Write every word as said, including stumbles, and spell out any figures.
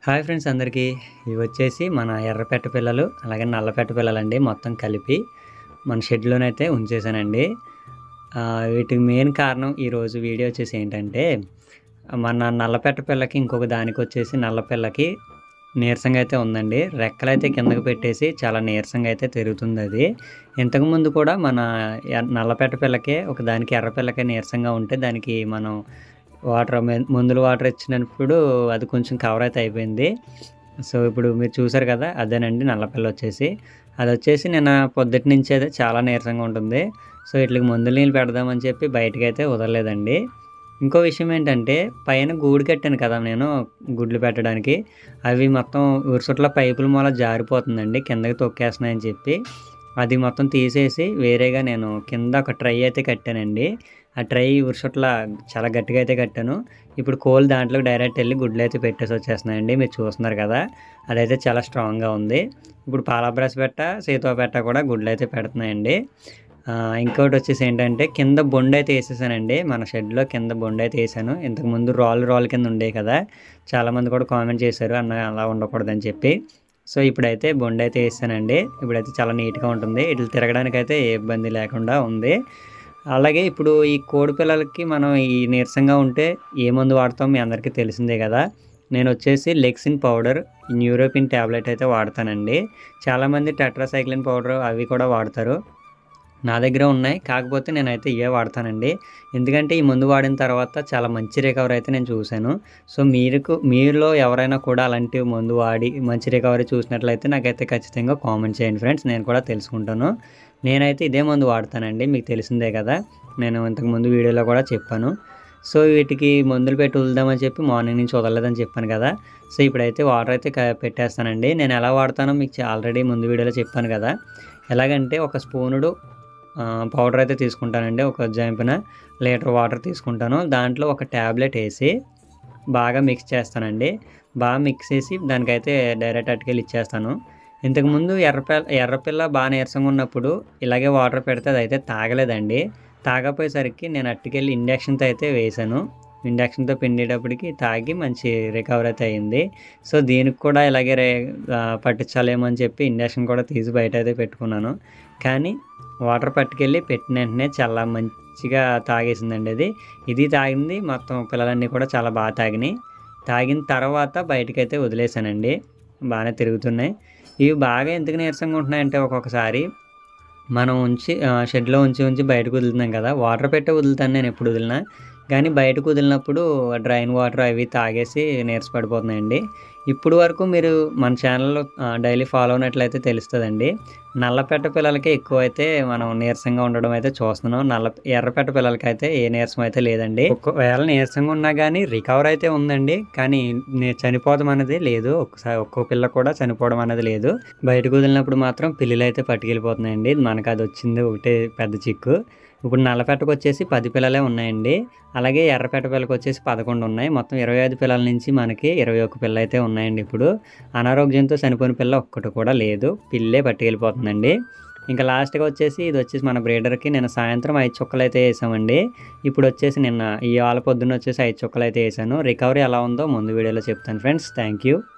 Hi friends అందరికీ. ఇవి వచ్చేసి మన ఎర్రపెట్ట పిల్లలు అలాగే నల్లపెట్ట పిల్లలండి. మొత్తం కలిపి మన షెడ్లోనైతే ఉంచేసానండి. వీటికి మెయిన్ కారణం ఈరోజు వీడియో వచ్చేసి ఏంటంటే, మన నల్లపెట్ట పిల్లకి ఇంకొక దానికి వచ్చేసి నల్ల పిల్లకి నీరసంగా అయితే ఉందండి. రెక్కలైతే కిందకి పెట్టేసి చాలా నీరసంగా అయితే తిరుగుతుంది. అది ఇంతకుముందు కూడా మన నల్లపెట్ట పిల్లకే ఒక దానికి ఎర్ర పిల్లకే నీరసంగా ఉంటే దానికి మనం వాటర్ మందులు వాటర్ ఇచ్చినప్పుడు అది కొంచెం కవర్ అయితే అయిపోయింది. సో ఇప్పుడు మీరు చూసారు కదా, అదేనండి నల్లపిల్ల వచ్చేసి. అది వచ్చేసి నిన్న పొద్దుటి నుంచి అయితే చాలా నీరసంగా ఉంటుంది. సో వీటికి మందులు నీళ్ళు పెడదామని చెప్పి బయటకు అయితే వదలలేదండి. ఇంకో విషయం ఏంటంటే, పైన గూడు కట్టాను కదా నేను గుడ్లు పెట్టడానికి, అవి మొత్తం ఉరుసుట్ల పైపుల మూల జారిపోతుందండి, కిందకి తొక్కేస్తున్నాయని చెప్పి అది మొత్తం తీసేసి వేరేగా నేను కింద ఒక ట్రై అయితే కట్టానండి. ఆ ట్రై ఉరుసుట్ల చాలా గట్టిగా అయితే కట్టాను. ఇప్పుడు కోళ్ళు దాంట్లోకి డైరెక్ట్ వెళ్ళి గుడ్లు అయితే పెట్టేసి వచ్చేస్తున్నాయండి. మీరు చూస్తున్నారు కదా, అదైతే చాలా స్ట్రాంగ్గా ఉంది. ఇప్పుడు పాలబ్రష్ పెట్ట సీతో పెట్ట కూడా గుడ్లు అయితే పెడుతున్నాయండి. ఇంకోటి వచ్చేసి ఏంటంటే, కింద బొండు అయితే వేసేసానండి. మన షెడ్లో కింద బొండు అయితే వేసాను. ఇంతకుముందు రాళ్ళు రాళ్ళు కింద ఉండే కదా, చాలామంది కూడా కామెంట్ చేశారు అన్న అలా ఉండకూడదని చెప్పి. సో ఇప్పుడైతే బొండు అయితే వేసానండి. ఇప్పుడైతే చాలా నీట్గా ఉంటుంది. ఇట్లా తిరగడానికి అయితే ఏ ఇబ్బంది లేకుండా ఉంది. అలాగే ఇప్పుడు ఈ కోడి పిల్లలకి మనం ఈ నీరసంగా ఉంటే ఏ మందు వాడతాం మీ అందరికీ తెలిసిందే కదా. నేను వచ్చేసి లెక్సిన్ పౌడర్, న్యూరోపిన్ ట్యాబ్లెట్ అయితే వాడతానండి. చాలామంది టెట్రాసైక్లిన్ పౌడర్ అవి కూడా వాడతారు. నా దగ్గర ఉన్నాయి, కాకపోతే నేనైతే ఇవే వాడతానండి. ఎందుకంటే ఈ మందు వాడిన తర్వాత చాలా మంచి రికవరీ అయితే నేను చూశాను. సో మీకు మీలో ఎవరైనా కూడా అలాంటి మందు వాడి మంచి రికవరీ చూసినట్లయితే నాకైతే ఖచ్చితంగా కామెంట్ చేయండి ఫ్రెండ్స్, నేను కూడా తెలుసుకుంటాను. నేనైతే ఇదే మందు వాడతానండి, మీకు తెలిసిందే కదా, నేను ఇంతకుముందు వీడియోలో కూడా చెప్పాను. సో వీటికి మందులు పెట్టి వదులుదామని చెప్పి మార్నింగ్ నుంచి వదలలేదని చెప్పాను కదా. సో ఇప్పుడైతే వాటర్ అయితే పెట్టేస్తానండి. నేను ఎలా వాడతానో మీకు ఆల్రెడీ ముందు వీడియోలో చెప్పాను కదా. ఎలాగంటే ఒక స్పూనుడు పౌడర్ అయితే తీసుకుంటానండి. ఒక జంపిన లీటర్ వాటర్ తీసుకుంటాను. దాంట్లో ఒక ట్యాబ్లెట్ వేసి బాగా మిక్స్ చేస్తానండి. బాగా మిక్స్ చేసి దానికైతే డైరెక్ట్ అటుకెళ్ళి ఇచ్చేస్తాను. ఇంతకుముందు ఎర్రపిల్ల ఎర్రపిల్ల బాగా నీరసంగా ఉన్నప్పుడు ఇలాగే వాటర్ పెడితే అది అయితే తాగలేదండి. తాగపోయేసరికి నేను అట్టుకెళ్ళి ఇంజక్షన్తో అయితే వేసాను. ఇంజక్షన్తో పిండేటప్పటికి తాగి మంచి రికవర్ అయితే అయింది. సో దీనికి కూడా ఇలాగే రే పట్టించాలేమో అని చెప్పి ఇంజక్షన్ కూడా తీసి బయట అయితే పెట్టుకున్నాను. కానీ వాటర్ పట్టుకెళ్ళి పెట్టిన వెంటనే చాలా మంచిగా తాగేసిందండి అది. ఇది తాగింది మొత్తం పిల్లలన్నీ కూడా చాలా బాగా తాగినాయి. తాగిన తర్వాత బయటకైతే వదిలేసానండి. బాగానే తిరుగుతున్నాయి. ఇవి బాగా ఎందుకు నీరసంగా ఉంటున్నాయంటే, ఒక్కొక్కసారి మనం ఉంచి షెడ్లో ఉంచి ఉంచి బయటకు వదులుతున్నాం కదా, వాటర్ పెట్టే వదులుతాను నేను ఎప్పుడు వదిలినా. కానీ బయటకు వదిలినప్పుడు డ్రైన్ వాటర్ అవి తాగేసి నీరసపడిపోతున్నాయండి. ఇప్పుడు వరకు మీరు మన ఛానల్లో డైలీ ఫాలో అయినట్లయితే తెలుస్తుందండి. నల్లపెట్ట పిల్లలకే ఎక్కువ అయితే మనం నీరసంగా ఉండడం అయితే చూస్తున్నాం. నల్ల ఎర్రపెట్ట పిల్లలకి అయితే ఏ నీరసం అయితే లేదండి. ఒకవేళ నీరసంగా ఉన్నా కానీ రికవర్ అయితే ఉందండి, కానీ చనిపోవడం అనేది లేదు. ఒక్కసారి ఒక్కో పిల్ల కూడా చనిపోవడం అనేది లేదు. బయటకు వదిలినప్పుడు మాత్రం పిల్లలు అయితే పట్టుకెళ్ళిపోతున్నాయండి. మనకు అది వచ్చింది ఒకటే పెద్ద చిక్కు. ఇప్పుడు నల్లపెట్టకు వచ్చేసి పది పిల్లలే ఉన్నాయండి. అలాగే ఎర్రపెట్ట పిల్లకి వచ్చేసి పదకొండు ఉన్నాయి. మొత్తం ఇరవై ఐదు పిల్లల నుంచి మనకి ఇరవై ఒక్క పిల్ల అయితే ఉన్నాయండి. ఇప్పుడు అనారోగ్యంతో చనిపోయిన పిల్ల ఒక్కటి కూడా లేదు, పిల్లే పట్టుకెళ్ళిపోతుందండి. ఇంకా లాస్ట్గా వచ్చేసి ఇది వచ్చేసి మన బ్రీడర్కి నేను సాయంత్రం ఐదు చుక్కలు అయితే వేసామండి. ఇప్పుడు వచ్చేసి నిన్న ఈ ఆల పొద్దున్న వచ్చేసి ఐదు చుక్కలు అయితే వేసాను. రికవరీ ఎలా ఉందో ముందు వీడియోలో చెప్తాను ఫ్రెండ్స్. Thank you.